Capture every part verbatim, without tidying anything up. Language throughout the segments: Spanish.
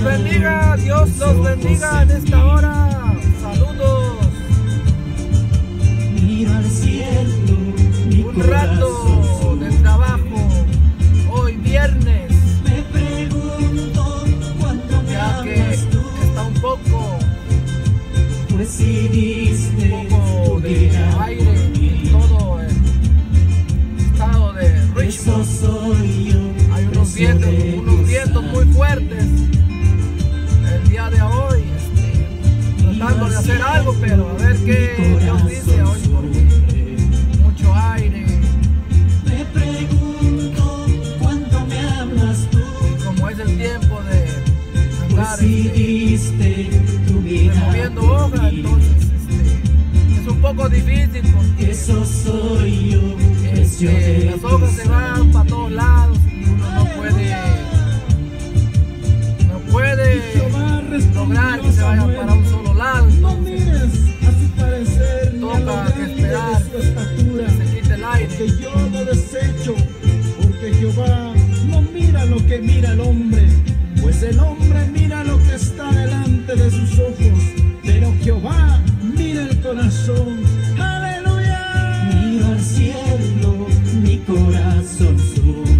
los bendiga, Dios los bendiga en esta hora. Saludos. Miro al cielo, un rato de trabajo hoy viernes, me pregunto cuánto me ya que amas tú, está un poco, pues si diste un poco de vida aire en todo el estado de eso Richmond. soy yo. Hay unos vientos, unos vientos muy fuertes el día de hoy, este, tratando de hacer algo, pero a ver qué Dios dice hoy, porque mucho aire. Me pregunto cuánto me amas tú, Y como es el tiempo de pues andar si este, diste tu vida removiendo por hojas, mí. entonces este, es un poco difícil porque Eso soy yo, pues yo este, de las hojas se tus van para todos lados y uno no puede no puede lograr que se vayan para un solo lado, No entonces mires a su parecer ni a lo toca que grande esperar de su estatura, que se quite el aire. que yo lo desecho, porque Jehová no mira lo que mira el hombre, pues el hombre mira lo que está delante de sus ojos, pero Jehová mira el corazón. ¡Aleluya! Miro al cielo, mi corazón sufre.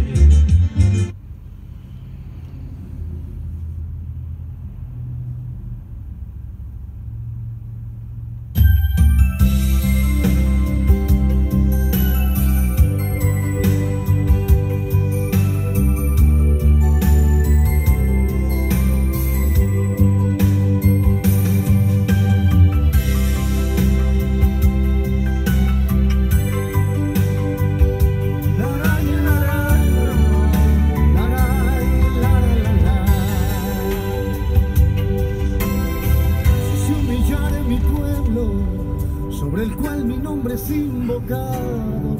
Si se humillare mi pueblo, sobre el cual mi nombre es invocado,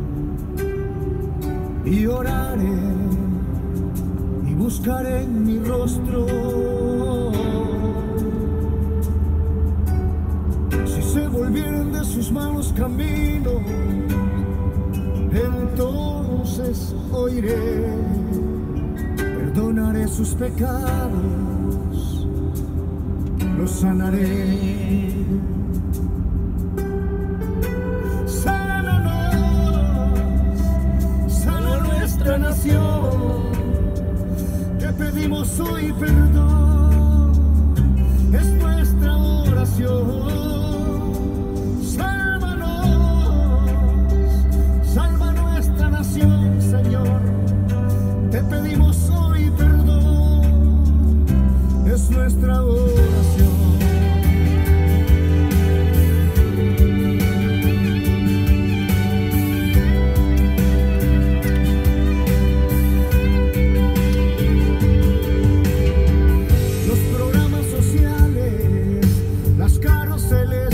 y orare y buscaré en mi rostro, si se volvieren de sus malos caminos, entonces oiré, perdonaré sus pecados, los sanaré. Sánanos, sana nuestra nación, te pedimos hoy perdón, es nuestra oración. Sálvanos, salva nuestra nación, Señor, te pedimos hoy perdón, es nuestra oración. Los programas sociales, las cárceles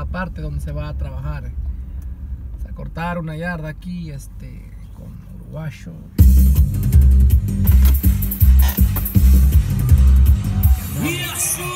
la parte donde se va a trabajar. O sea, cortar una yarda aquí este, con uruguayo. Y azul.